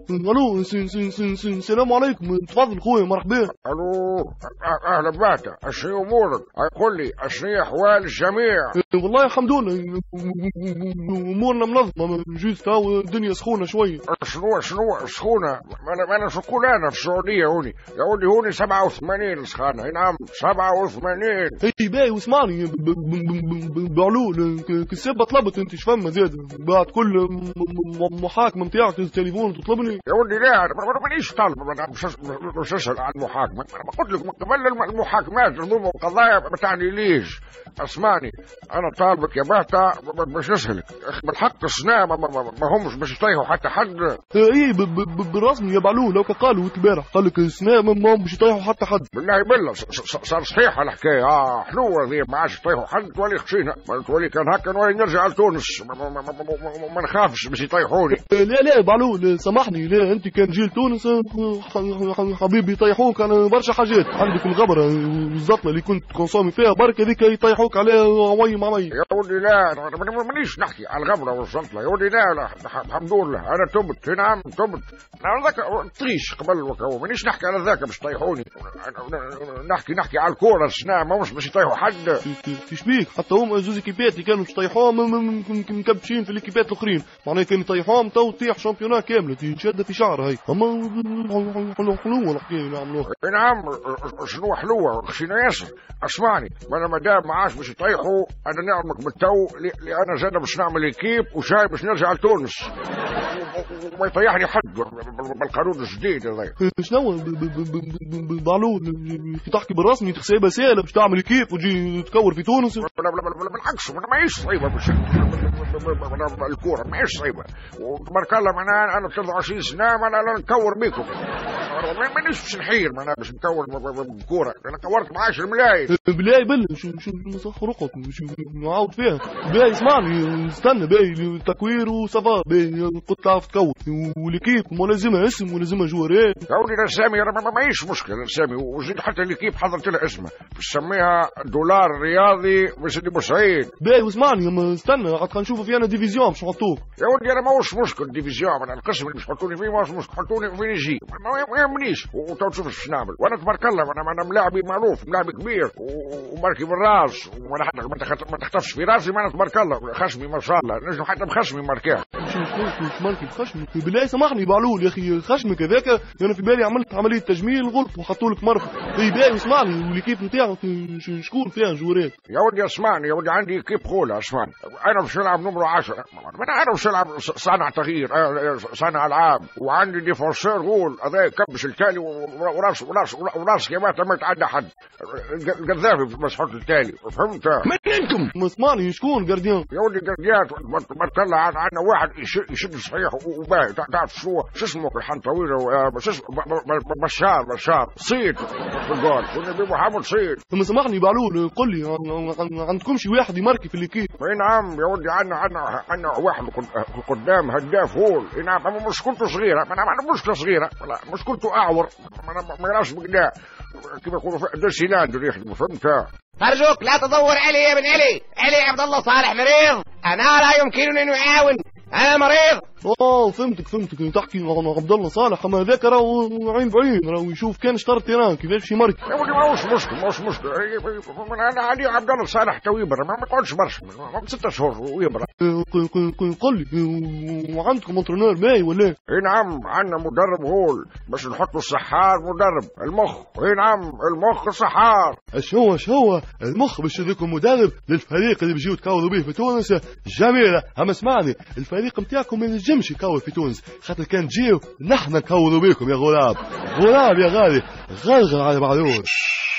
الو السلام عليكم، تفضل خويا مرحبا. الو اهلا باتا، اشنو امورك؟ قل لي اشنو احوال الجميع؟ والله الحمد لله امورنا منظمه، جوست هاو الدنيا سخونه شويه. شنو سخونه؟ ما انا سخون انا في السعوديه هوني يا ولدي، هوني 87 سخانه. نعم 87. اي باهي واسمعني بعلول كسبة طلبت انت شفما زياده بعد كل محاكمه نتاعك التليفون تطلبني يا ولدي. لا مانيش طالب، مش اسال عن المحاكمه. انا قلت لك قبل المحاكمات الظلم والقضايا ما تعني ليش. اسمعني انا طالبك يا بهتا باش نسالك بالحق الصناعه ما همش باش يطيحوا حتى حد. اي بالرسمي يا بعلول لو البارح قال لك الصناعه ما باش يطيحوا حتى حد. بالله صار صحيحه الحكايه. حلوه ذي، ما عادش يطيحوا حد. تولي خشينا، تولي كان هكا نولي نرجع لتونس. ما نخافش باش يطيحوني. لا بعلول سامحني، لا انت كان جيل تونس حبيبي يطيحوك على برشا حاجات. عندك الغبره والزطله اللي كنت كونسومي فيها برك هذيك يطيحوك عليها عوي مع مي. يا ولدي لا مانيش نحكي على الغبره والزطله يا ولدي. لا الحمد لله انا تبت. نعم تبت. انا ذاك طريش قبل وكو مانيش نحكي على ذاك باش يطيحوني. نحكي على الكوره السنة ما مش باش يطيحوا حد. فيش بيك حتى هم زوز كيبات اللي كانوا باش يطيحوهم مكبشين في الكيبات الاخرين، معناها كان يطيحوهم تو تطيح شامبيونات كامله تشد في شعر. هاي اما حلوه الحكايه نعملوها. نعم شنو حلوه خشينا ياسر. اسمعني انا مادام ما عادش باش يطيحوا انا نعملك بالتو انا زاد باش نعمل اكيب وشاي باش نرجع لتونس وما يطيحني حد بالقانون الجديد هذا. شنو بعلول تحكي بالرسمي تحسبها سهله باش تعمل كيف وتجي تكور في تونس؟ بالعكس ماهيش صعيبه الكوره ماهيش صعيبه. وتبارك الله انا 23 سنه انا نكور بكم. مانيش باش نحير باش نكور بالكوره. انا كورت ب 10 ملايين. بلاي شو صح رقط شو نعاود فيها. باهي اسمعني استنى، باهي تكوير وصفا، باهي كنت تعرف تكور والكيب ملازمها اسم ولازمها جوارات. يا ولدي الاسامي ماهيش مشكله الاسامي، وزيد حتى الكيب حضرت لها اسمها باش نسميها دولار رياضي بسيدي بوسعيد. باهي واسمعني اما استنى عاد نشوفوا فيها ديفيزيون باش نحطوه. يا ولدي انا ماهوش مشكل ديفيزيون، انا القسم اللي باش يحطوني فيه ماهوش مشكل، حطوني فين يجي ما يهمنيش. وتو تشوف ايش نعمل. وانا تبارك الله انا ملاعبي معروف، ملاعبي كبير وماركي بالراس، وانا ما تخطفش في راسي. ما تبارك الله خشمي ما شاء الله نجم حتى بخشمي ماركاه. مش ماركي بخشمي بالله سامحني بعلول يا اخي. خشمك هذاك انا في بالي عملت عمليه تجميل غلط وحطوا لك مرفق. اي باهي اسمعني والكيب نتاعك شكون فيها جوارات؟ يا ولدي اسمعني يا ولدي عندي كيب خوله. اسمعني انا باش نلعب نمرو 10. انا باش نلعب صانع تغيير صانع العاب، وعندي ديفونسور غول هذا يكبش التالي وراس كيما ما يتعدى حد. القذافي باش يحط التالي. فهمت؟ من انتم؟ ما اسمعني شكون جارديان؟ يا ولدي جارديان ما تطلع عندنا واحد يشد صحيح وباهي. تعرف شو اسمه الحنطويره بشار صيد في الجول والنبي محمد صيد. ما سامحني بعلول قل لي عندكم شي واحد يماركي في الكيب؟ اي نعم يا ولدي عندنا واحد قدام هداف هول. اي نعم اما مشكلته صغيره. انا مشكله صغيره مشكلته اعور ما يعرفش بقداء كيف يقولوا درسيلاند يخدموا. فهمت؟ أرجوك لا تدور علي يا ابن علي عبد الله صالح مريض. أنا لا يمكنني أن أعاون، أنا مريض. فهمتك تحكي عن عبد الله صالح. اما ذاك راهو عين بعين راهو يشوف كان اشترى تيران كيفاش يمارك. يا ولدي ماهوش مشكل انا علي عبد الله صالح تو يبرى ما يقعدش برشا 6 شهور ويبرى. قل لي وعندكم انترونور ماي ولا؟ اي نعم عندنا مدرب هول باش نحطوا السحار مدرب المخ. اي نعم المخ السحار. اش هو المخ باش يجيكم مدرب للفريق اللي بيجيو تكاوضوا به في تونس. جميله. اما اسمعني الفريق نتاعكم ما ينجمش يكاور في تونس خاطر كان تجيو نحن نكاوضوا بكم يا غراب يا غالي. غرغر على بعضور.